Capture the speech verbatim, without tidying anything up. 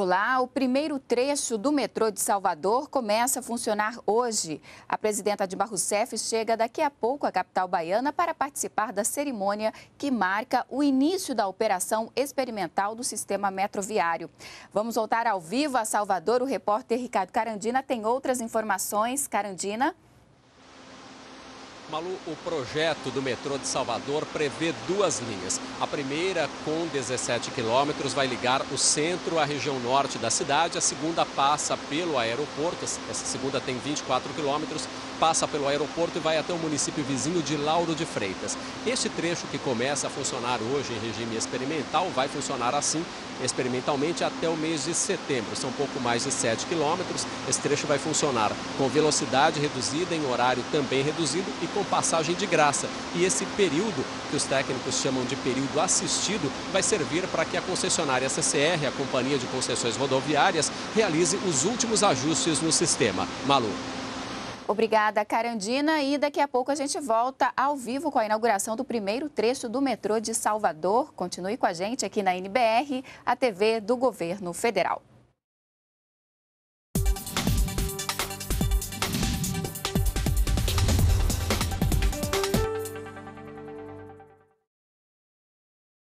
Olá, o primeiro trecho do metrô de Salvador começa a funcionar hoje. A presidenta Dilma Rousseff chega daqui a pouco à capital baiana para participar da cerimônia que marca o início da operação experimental do sistema metroviário. Vamos voltar ao vivo a Salvador. O repórter Ricardo Carandina tem outras informações. Carandina. Malu, o projeto do metrô de Salvador prevê duas linhas. A primeira, com dezessete quilômetros, vai ligar o centro à região norte da cidade. A segunda passa pelo aeroporto, essa segunda tem vinte e quatro quilômetros, passa pelo aeroporto e vai até o município vizinho de Lauro de Freitas. Este trecho, que começa a funcionar hoje em regime experimental, vai funcionar assim experimentalmente até o mês de setembro. São pouco mais de sete quilômetros. Esse trecho vai funcionar com velocidade reduzida, em horário também reduzido e com passagem de graça. E esse período, que os técnicos chamam de período assistido, vai servir para que a concessionária C C R, a Companhia de Concessões Rodoviárias, realize os últimos ajustes no sistema. Malu. Obrigada, Carandina. E daqui a pouco a gente volta ao vivo com a inauguração do primeiro trecho do metrô de Salvador. Continue com a gente aqui na N B R, a T V do Governo Federal.